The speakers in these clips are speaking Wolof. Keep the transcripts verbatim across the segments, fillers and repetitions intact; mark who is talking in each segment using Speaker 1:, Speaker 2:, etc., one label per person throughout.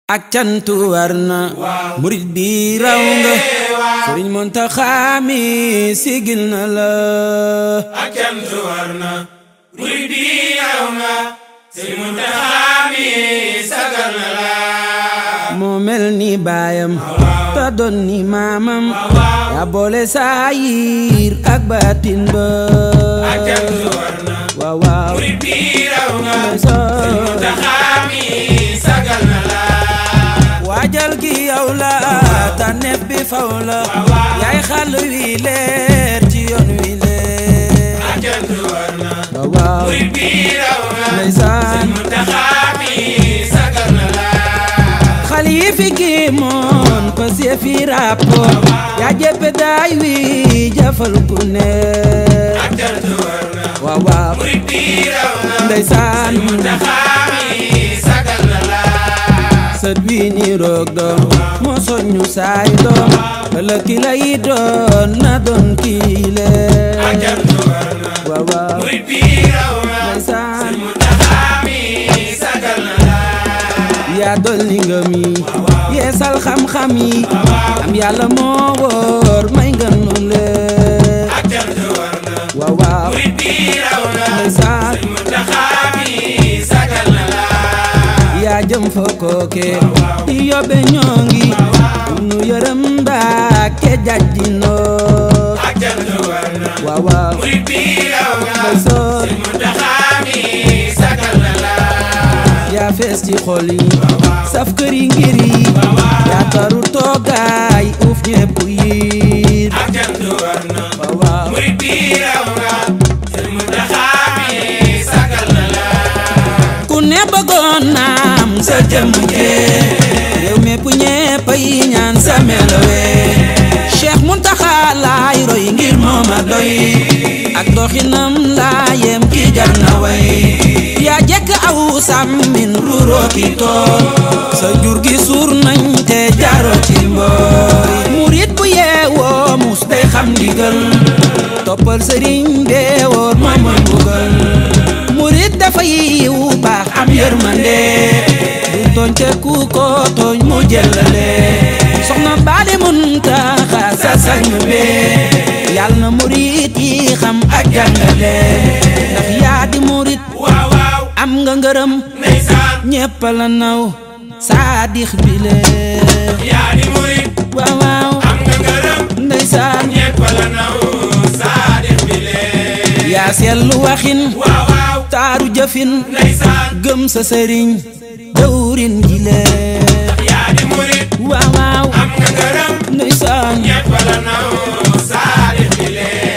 Speaker 1: ak cantu war na murid bi raw nga Sëriñ Muntaxa mi sigil na la
Speaker 2: ak cantu war na murid bi raw nga Sëriñ Muntaxa mi sagal na la
Speaker 1: moo mel ni baayam ta doon ni maamam yaa boole saayir ak baatin ba
Speaker 2: ak cantu war na
Speaker 1: waaw waaw
Speaker 2: murid bi raw nga Sëriñ Muntaxa mi sagal na la
Speaker 1: waajal gi yow la tànneef bi faw la yaay xàll wi leer ci yoon wi leer
Speaker 2: ak cantu war na
Speaker 1: waaw
Speaker 2: murid bi raw nga
Speaker 1: ndeysaan
Speaker 2: Sëriñ Muntaxa mi sagal na la
Speaker 1: xale yi fi géemoon pas ye fi rapport yaa jeppe daay wi jafal ku ne
Speaker 2: ak cantu war na
Speaker 1: waaw waaw
Speaker 2: murid bi raw nga
Speaker 1: ndeysaan
Speaker 2: Sëriñ Muntaxa mi sagal na la
Speaker 1: sët wi ni roog doom moo soññu saay doom ëllëg ki lay doon na doon kii lee
Speaker 2: ak cantu war na
Speaker 1: waaw waaw
Speaker 2: murid bi raw nga
Speaker 1: ndeysaan
Speaker 2: Sëriñ Muntaxa mi sagal na la
Speaker 1: yaa dolli ngëm yi yeesal xam-xam yi am yàlla moo wóor may nga nu lee
Speaker 2: ak cantu war na
Speaker 1: waaw waaw
Speaker 2: murid bi raw nga
Speaker 1: ndeysaan
Speaker 2: Sëriñ Muntaxa mi sagal na la
Speaker 1: yaa jëm fa kooke di yóbbe ñoo ngi nu yërëm Mbàkke jàddinoo
Speaker 2: ak cantu war na
Speaker 1: waaw waaw
Speaker 2: murid bi raw nga
Speaker 1: ndeysaan
Speaker 2: Sëriñ Muntaxa mi sagal na la
Speaker 1: yaa fees ci xol yi saf kër yi ngir yi yaa taru toogaay uuf ñépp yiir
Speaker 2: ak cantu war na
Speaker 1: waaw waaw
Speaker 2: murid bi raw nga Sëriñ Muntaxa mi sagal na la
Speaker 1: ku ne bëggoon naam sa jëm jee réew mépp ñépp yi ñaan sa melowe Cheikh Muntaxa laay roy ngir mooma doy ak doxinam laa yem ki jar na way yaa jekk aw sàmmin ruuroo ki tool sa jur gi suur nañ te jaaroo ci mbooy murit bu yeewoo mus day xam ndigal toppal sëriñ bee woor moom mooy mbugal murit dafa yiw baax am yërmande du tooñ te ku ko tooñ mu jëlale soxna Baali Muntaxa sa sañ bee yàlla na murit yi xam ak jàngale ndax yaa di murit
Speaker 2: waaw waaw
Speaker 1: am nga ngërëm
Speaker 2: ndeysaan
Speaker 1: ñépp la naw saadix bi lee
Speaker 2: yaa di murid
Speaker 1: waaw waaw
Speaker 2: am nga ngërëm
Speaker 1: ndeysaan
Speaker 2: ñépp la naw saadix bi lee
Speaker 1: yaa seetlu waxin
Speaker 2: waaw waaw
Speaker 1: taaru jëfin
Speaker 2: ndeysaan
Speaker 1: gëm sa sëriñ dawrin ji lee
Speaker 2: yaa di murid
Speaker 1: waaw waaw
Speaker 2: am nga ngërëm
Speaker 1: ndeysaan
Speaker 2: ñépp la naw saadix bi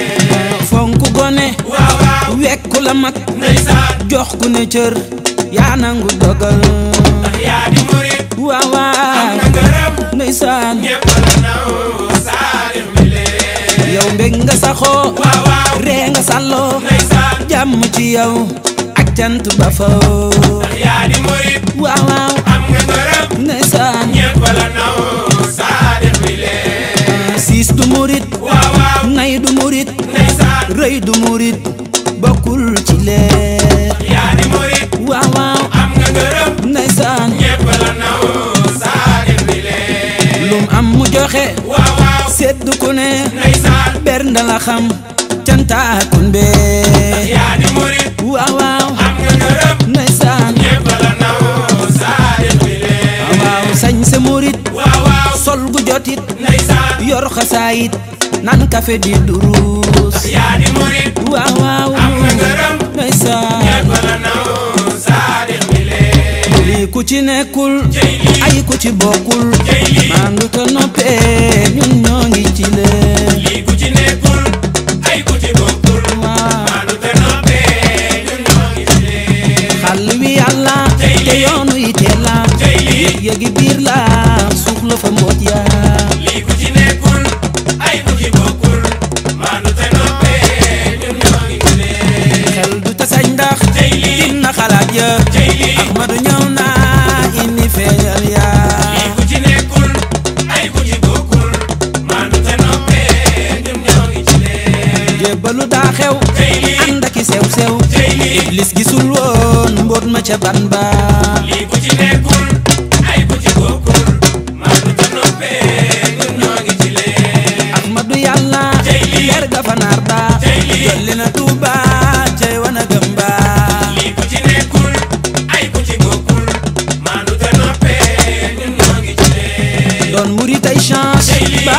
Speaker 2: lee
Speaker 1: fonk gone
Speaker 2: waaw waaw
Speaker 1: wekku la mag
Speaker 2: ndeysaan
Speaker 1: jox ku ne cër yaa nangu dogal
Speaker 2: yaa di murid
Speaker 1: waaw
Speaker 2: am
Speaker 1: waaw
Speaker 2: nga ngërëm
Speaker 1: ndeysaan
Speaker 2: ñépp la naw saadix bi lee
Speaker 1: yow mbég nga saxoo
Speaker 2: waaw waaw
Speaker 1: ree nga sàlloo
Speaker 2: ndeysaan
Speaker 1: jàmm ci yow ak cant ba faw
Speaker 2: yaa di murid
Speaker 1: waaw waaw
Speaker 2: am nga ngërëm
Speaker 1: ndeysaan
Speaker 2: ñépp la naw saadix bi lee
Speaker 1: siis du murit
Speaker 2: waaw waaw
Speaker 1: nay du murit
Speaker 2: ndeysaan
Speaker 1: rëy du murit bokkul ci leer
Speaker 2: yaa di murid
Speaker 1: waaw waaw
Speaker 2: am nga ngërëm
Speaker 1: ndeysaan
Speaker 2: ñépp la naw saadix bi lee
Speaker 1: lum am mu joxe
Speaker 2: waaw waaw
Speaker 1: sedd ku ne
Speaker 2: ndeysaan
Speaker 1: bernda la xam cantaakun bee
Speaker 2: yaa di murid
Speaker 1: waaw waaw
Speaker 2: am nga ngërëm
Speaker 1: ndeysaan
Speaker 2: ñépp la naw saadix bi lee
Speaker 1: waaw sañ sa murit
Speaker 2: waaw waaw
Speaker 1: sol gu jotit
Speaker 2: ndeysaan
Speaker 1: yor xasaayit nan kafe di duruus
Speaker 2: yaa di murid
Speaker 1: waaw waaw
Speaker 2: am nga ngërëm
Speaker 1: ndeysaan
Speaker 2: ñépp la naw saadix bi lee
Speaker 1: lii ku ci nekkul
Speaker 2: jëy lii
Speaker 1: ay ku ci bokkul
Speaker 2: jëy lii
Speaker 1: maandu te noppee ñun ñoo ngi ci leen
Speaker 2: lii ku ci nekkul ay ku ci bokkul
Speaker 1: waaw
Speaker 2: maandu te noppee ñun ñoo ngi ci lee
Speaker 1: xàll wi yàlla
Speaker 2: Jëy lii.
Speaker 1: te yoonu yi teel la
Speaker 2: jëy lii
Speaker 1: yëgi biir la suux la fa mboot yaa
Speaker 2: lii ku ci nekkul ay ku ci bokkul maandu te noppee ñun ñoo ngi ci lee
Speaker 1: xel du ta sañ ndax
Speaker 2: jëy lii
Speaker 1: dina xalaat ya
Speaker 2: jëy lii
Speaker 1: Ahmadu ñëw naa indi feeñal yaa
Speaker 2: lii ku ci nekkul ay ku ci bokkul maandu te noppee ñun ñoo ngi ci lee
Speaker 1: jébbalu daa xew
Speaker 2: jëy lii
Speaker 1: ànd ak i sew sew
Speaker 2: jëy lii
Speaker 1: iblis gisul woon mboot ma ca ban ba
Speaker 2: lii ku ci nekkul ay ku ci bokkul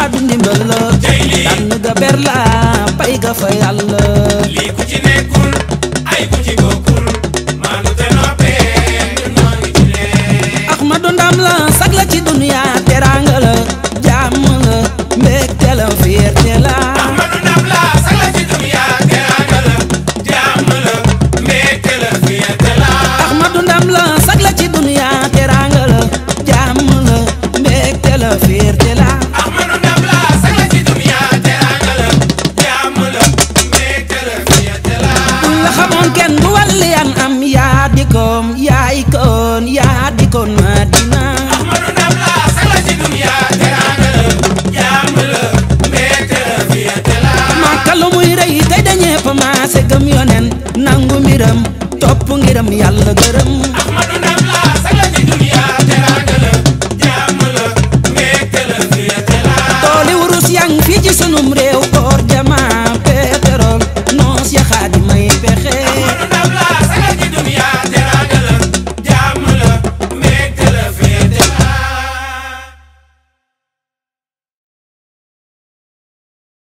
Speaker 1: mbaadu ndimbal la tànn ga ber la pay ga fa yàlla
Speaker 2: lii ku ci nekkul ay ku ci bokkul maandu te noppee du noonu ci lee
Speaker 1: Ahmadu ndam la sag la ci dunya teranga la jàmm la mbégte la fierté la
Speaker 2: Ahmadu ndam la sag la ci dunya teranga la jàmm la mbégte la fierté la
Speaker 1: Ahmadu ndam la sag la ci dunya teranga la jàmm la mbégte la fierté la
Speaker 2: Ahmadu ndam la sag la ci dunya teranga la jàmm la mbégte la fierté la
Speaker 1: buñ la xamoon kenn du walli yan am yaa di koom yaay koon yaa di koon Madina
Speaker 2: Ahmadu ndam la sag la ci dunya teranga la jàmm la mbégte la fierté la
Speaker 1: Makka lu muy rëy tey dañee pa maase gëm yonen nangu mbiram topp ngiram yàlla gërëm